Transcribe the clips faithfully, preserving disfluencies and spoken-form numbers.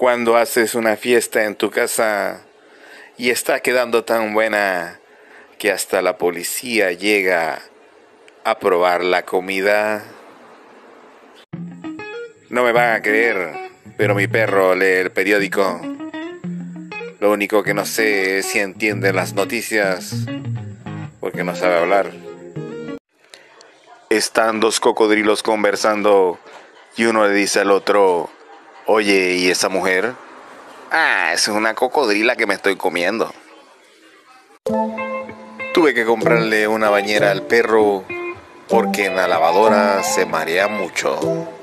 cuando haces una fiesta en tu casa y está quedando tan buena que hasta la policía llega a probar la comida? No me van a creer, pero mi perro lee el periódico. Lo único que no sé es si entiende las noticias, porque no sabe hablar. Están dos cocodrilos conversando y uno le dice al otro: oye, ¿y esa mujer? Ah, esa es una cocodrila que me estoy comiendo. Tuve que comprarle una bañera al perro porque en la lavadora se marea mucho.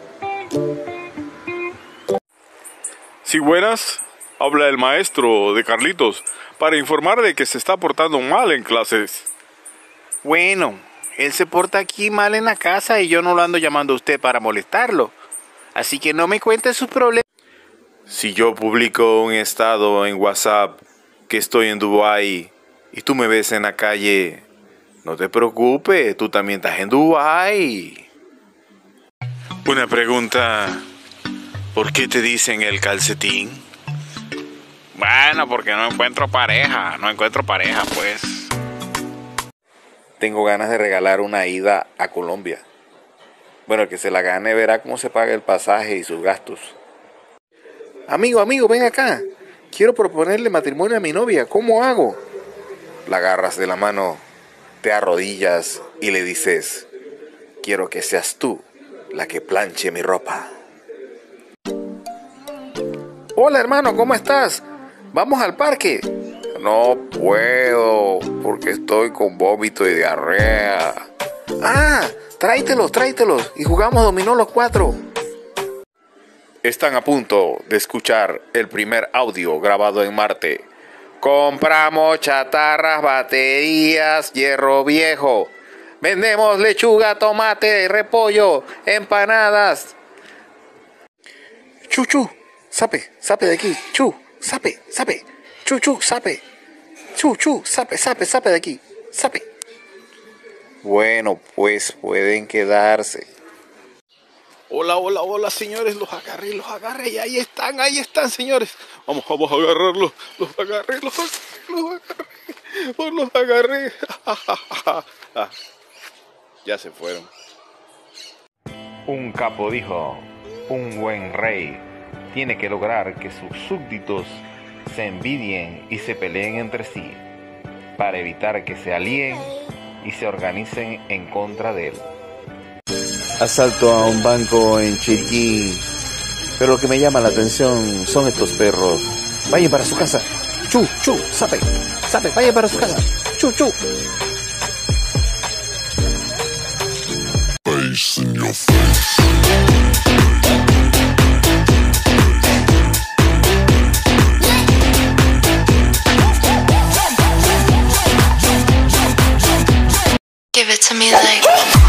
Sí, buenas. Habla el maestro de Carlitos para informar de que se está portando mal en clases. Bueno, él se porta aquí mal en la casa y yo no lo ando llamando a usted para molestarlo. Así que no me cuente sus problemas. Si yo publico un estado en WhatsApp que estoy en Dubái y tú me ves en la calle, no te preocupes, tú también estás en Dubái. Una pregunta: ¿por qué te dicen el calcetín? Bueno, porque no encuentro pareja, no encuentro pareja, pues. Tengo ganas de regalar una ida a Colombia. Bueno, el que se la gane verá cómo se paga el pasaje y sus gastos. Amigo, amigo, ven acá. Quiero proponerle matrimonio a mi novia. ¿Cómo hago? La agarras de la mano, te arrodillas y le dices: quiero que seas tú la que planche mi ropa. Hola, hermano, ¿cómo estás? ¿Vamos al parque? No puedo, porque estoy con vómito y diarrea. Ah, tráetelos, tráetelos y jugamos dominó los cuatro. Están a punto de escuchar el primer audio grabado en Marte. Compramos chatarras, baterías, hierro viejo. Vendemos lechuga, tomate, repollo, empanadas. Chuchu, sape, sape de aquí. Chu, sape, sape. Chuchu, sape. Chu, chu, sape, sape, sape de aquí. Sape. Bueno, pues pueden quedarse. Hola, hola, hola, señores, los agarré, los agarré, y ahí están, ahí están, señores. Vamos, vamos a agarrarlos, los agarré, los agarré, los agarré, los agarré. Ah, ya se fueron. Un capo dijo: un buen rey tiene que lograr que sus súbditos se envidien y se peleen entre sí, para evitar que se alíen y se organicen en contra de él. Asalto a un banco en Chiriquí, pero lo que me llama la atención son estos perros. Vayan para su casa. Chu, chu, sape, sape, vayan para su casa. Chu, chu. Face in your face. Give it to me like